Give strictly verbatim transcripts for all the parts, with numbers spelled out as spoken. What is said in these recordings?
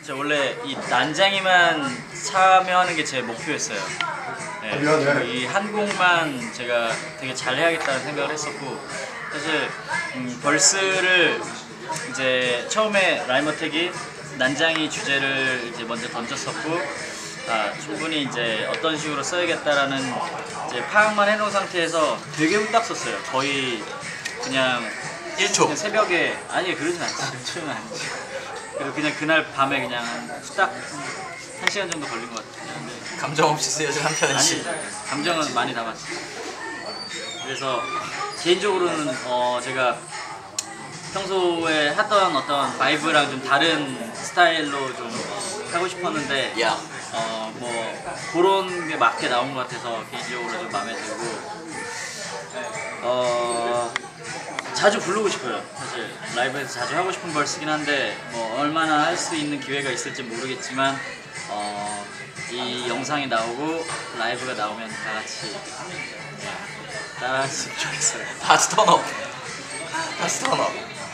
저 원래 이 난장이만 참여하는 게 제 목표였어요. 네, 이 한 곡만 제가 되게 잘 해야겠다는 생각을 했었고, 사실 음, 벌스를 이제 처음에 라임어택이 난장이 주제를 이제 먼저 던졌었고, 아, 충분히 이제 어떤 식으로 써야겠다라는 이제 파악만 해놓은 상태에서 되게 후딱 썼어요. 거의 그냥 일 초 그냥 새벽에, 아니 그러진 않지. 일 초는 아니지. 그리고 그냥 그날 밤에 그냥 후딱 한 시간 정도 걸린 것 같아요. 근데 감정 없이 쓰여진 한 편이지. 아니, 감정은 많이 담았지. 그래서 개인적으로는 어 제가 평소에 하던 어떤 바이브랑 좀 다른 스타일로 좀 하고 싶었는데, 야. 어 뭐 그런 게 맞게 나온 것 같아서 개인적으로 좀 마음에 들고, 어 자주 부르고 싶어요. 사실 라이브에서 자주 하고 싶은 벌스긴 한데 뭐 얼마나 할 수 있는 기회가 있을지 모르겠지만, 어, 이 영상이 나오고 라이브가 나오면 다 같이 따라했으면 좋겠어요. 다시 턴업. 다시 턴업.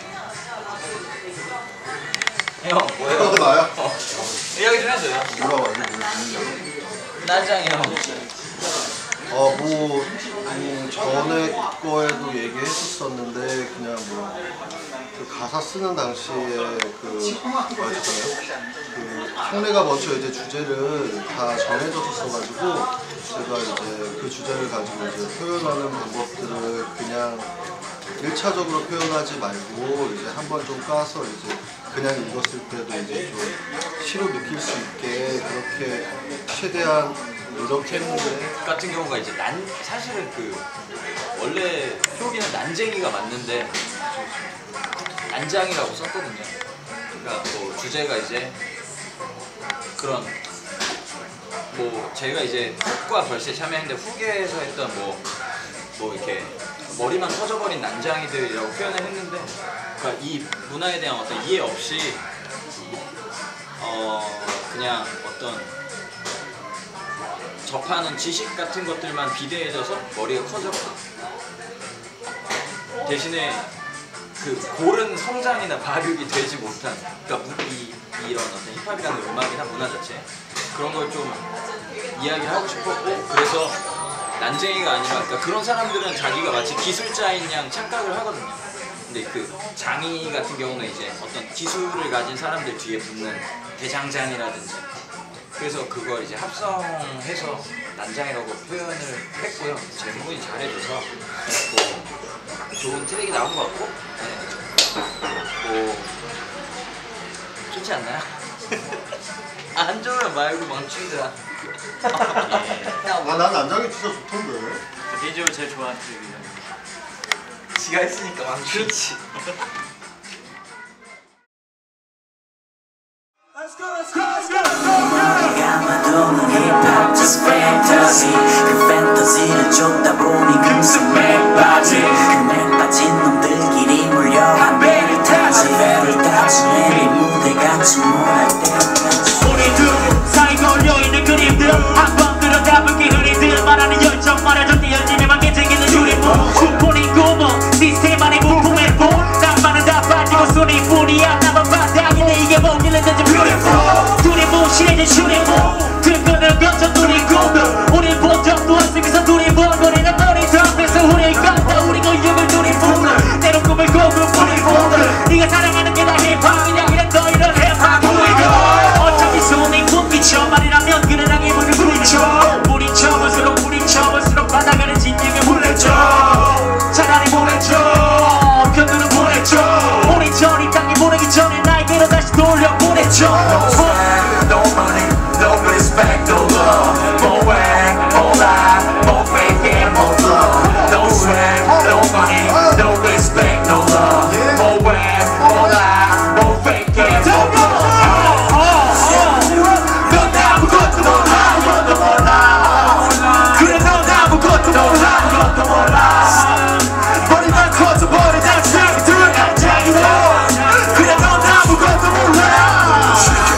형 뭐예요? 어, 나요? 어. 이야기 좀 해줘요. 뭐라고 하지? 뭐, 난장이 형. 어, 뭐, 음, 전에 거에도 얘기했었었는데, 그냥 뭐, 그 가사 쓰는 당시에 그, 뭐야, 잠깐만요. 그, 형네가 먼저 이제 주제를 다 정해졌었어가지고, 제가 이제 그 주제를 가지고 이제 표현하는 방법들을 그냥 일차적으로 표현하지 말고, 이제 한번 좀 까서 이제 그냥 읽었을 때도 이제 좀 시로 느낄 수 있게 그렇게 최대한 이렇게 했는데, 같은 경우가 이제 난 사실은 그 원래 표기는 난쟁이가 맞는데 난장이라고 썼거든요. 그러니까 뭐 주제가 이제 그런 뭐 제가 이제 훅과 벌스에 참여했는데 훅에서 했던 뭐 뭐 이렇게 머리만 터져버린 난장이들이라고 표현을 했는데, 그러니까 이 문화에 대한 어떤 이해 없이 어 그냥 어떤 접하는 지식 같은 것들만 비대해져서 머리가 커졌고, 대신에 그 고른 성장이나 발육이 되지 못한, 그러니까 이, 이런 어떤 힙합이라는 음악이나 문화 자체 그런 걸 좀 이야기를 하고 싶었고, 그래서 난쟁이가 아니라, 그러니까 그런 사람들은 자기가 마치 기술자인 양 착각을 하거든요. 근데 그 장이 같은 경우는 이제 어떤 기술을 가진 사람들 뒤에 붙는 대장장이라든지, 그래서 그걸 이제 합성해서 난장이라고 표현을 했고요. 제목이 잘해줘서 뭐 좋은 트랙이 나온 것 같고, 네. 뭐 좋지 않나요? 안 좋으면 말고 망치자. 아, 난 난장이 진짜 좋던데. 개인적으로 제일 좋아하는 트랙이에요. 지가 했으니까 망치지. 감아도는 힙합 just fantasy. 그 판타지를 쫓다 보니 금속에 빠지, 금에 빠진 놈들끼리 몰려 한 배를 타지. 배를 타지 내리 무대가 침몰할 때까지. 우리 둘 사이 걸려있는 그림들 한번 들여다볼게. 흔히들 말하는 열정 말해줘. 띄어지면 깨지기는 유리물 쿠폰이 구멍 시스템 안에 부품의 볼. 낭만은 다 빠지고 손이 뿐이야. 나만 바닥인데 이게 뭐길래 대체 beautiful. 둘이 무시해진 슈리볼 들끓는 감정 둘이 꿈들. 우린 본 적도 없으면서 둘이 번거리는 머리 덮에서 우리의 깜다. 우리가 힘을 둘이 부는 때론 꿈을 고급 우리 보들. 네가 사랑하는 게 다 힙합이냐. 이런 너희는 힙합 보이고, 어차피 손이 묶이죠. 말이라면 그래랑 힘을 부리죠. 부리쳐 볼수록 부리쳐 볼수록 바다가는 진영에 물렸죠. 차라리 보냈죠. 편들은 보냈죠. 우리 전이 땅에 보내기 전에 나에게로 다시 돌려보냈죠. No money, no respect, no love. More whack, more lie, more fake and more love. No swag, no money, no respect, no love. More whack, more lie, more fake and more love. 넌 아무것도 몰라, 아무것도 몰라. 그래 넌 아무것도 몰라, 아무것도 몰라. 머리만 커져버린 난장이들, 난장이들. 그래 넌 아무것도 몰라.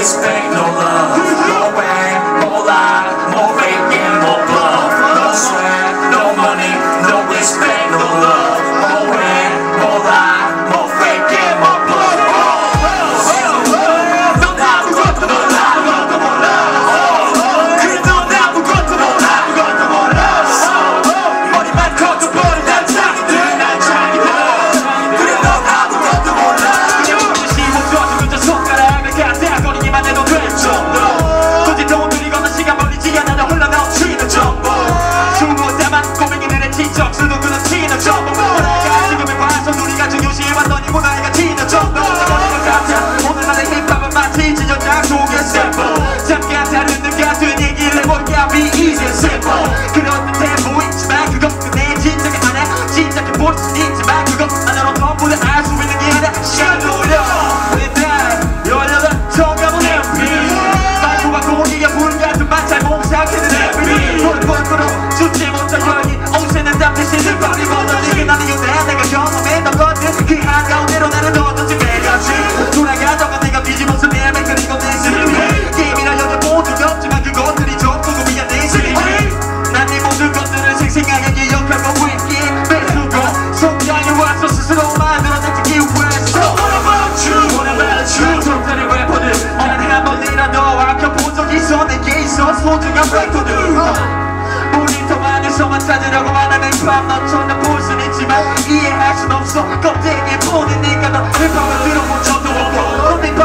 respect, no love. No way, more lie, more fake and more bluff. No swag, no money, no respect, no love. More way, more lie, more fake and more bluff. 넌 아무것도 몰라, 아무것도 몰라. 그래 넌 아무것도 몰라, 아무것도 몰라. 머리만 커져버린 난장이들, 난장이들. 그래 넌 아무것도 몰라. 손가락을 가다거리기만 해도 될 정도 굳이 돈 들이거나 시간 벌리지 않아도 흘러넘치는 정보 숨고 담아 꼬맹이들의 지적 수도 끊어치는 정보 문화가 지금의 완성 우리가 중요시해 왔더니 문화가 지는 정도 저버리는 같아 오늘날의 힙합은 마치 지전장 속의 샘플 잠깐 다른 느낌된 얘기를 해볼까 be easy and simple 그런 듯해 보이지만 그건 끝내 진작에 안해 진작에 볼 수 있지만 그건 하나로 전부 다 알 수 있는 게 아니야 시간 돌려 정감은 엠피 말고와 공기가 불같은 마찰 몸삭이는 엠피 폴폴폴로 죽지 못한 열기 오세는 담대시는 빨리 걷어지게 나는 요새 내가 경험했던 것들 그 한가운데로 나를 넣어던진 매력지 돌아가다가 내가 뒤집어서 내면 그리고 내 스리미 게임이라 여자 모든 없지만 그것들이 전부 고비야 내 스리미 난 네 모든 것들을 생생하게 기억하고 있기 뺏고 속장에 와서 스스로 만들어낸 기회에서 What about you? What about you? 정자리 래퍼들 난한 번이라도 아껴본 적 있어 내게 있어 소중한 래퍼들 모니터 안에서만 찾으려고 말하는 힙합 너처럼 볼 순 있지만 이해할 순 없어 껍데기에 보내니까 너 힙합을 들어본 적도 없고 넌